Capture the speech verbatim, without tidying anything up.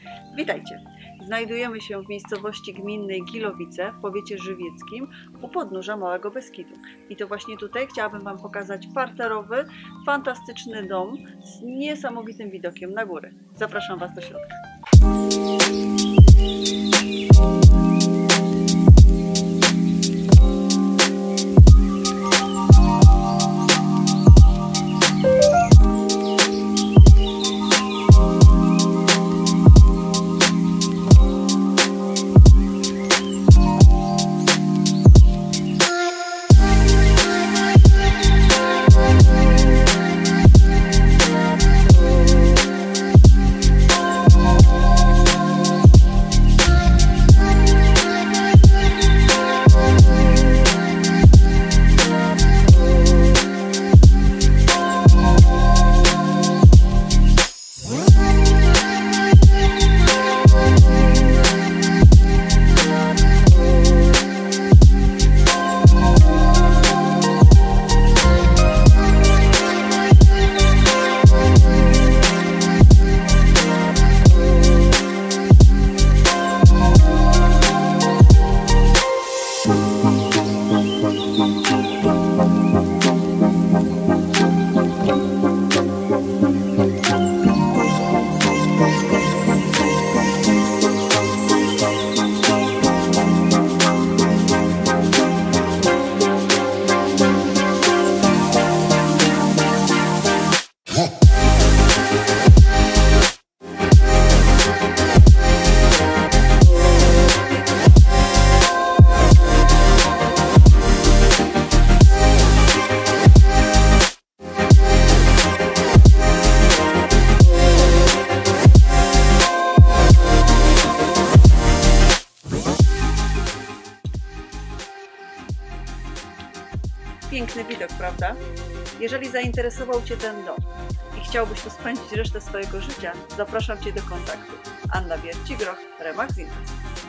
Witajcie! Znajdujemy się w miejscowości gminnej Gilowice w powiecie żywieckim u podnóża Małego Beskidu. I to właśnie tutaj chciałabym Wam pokazać parterowy, fantastyczny dom z niesamowitym widokiem na góry. Zapraszam Was do środka. Piękny widok, prawda? Jeżeli zainteresował Cię ten dom i chciałbyś tu spędzić resztę swojego życia, zapraszam Cię do kontaktu. Anna Wierci-Groch, Remax Invest.